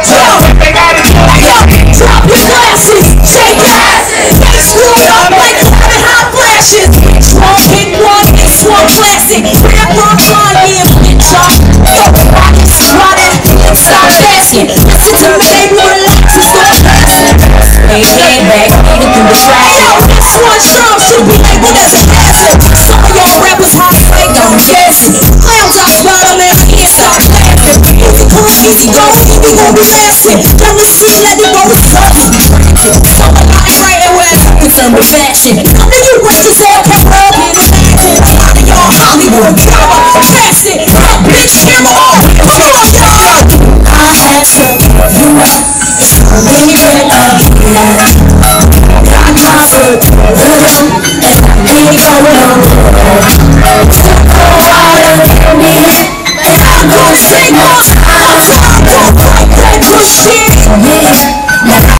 Drop your glasses, shake your asses. They screwed up like having hot flashes. Strong hit one, it's one classic. Grandpa Kanye, bitch up. Why that bitch stop asking? Listen to me, baby, relax and start passing. Hey, head back, even through the trash. Yo, this one strong should be labeled as a hazard. Some of y'all rappers hot fake, I'm guessing. Clowns out bottom and can't stop laughing. Easy come, easy go, we gon' be lasting. Let me see, let me go, it's tough. Some of y'all ain't writing where it's concerned with fashion. None of you rappers all come up and acting. A lot of y'all Hollywood drama. Cast it, up, bitch, camera off. Come on, y'all. I had to you up. Leave it up here. Got my foot little, and I ain't going nowhere. Took a while to get me, and I'm gonna sing more. I'm gonna fight that good shit. Yeah.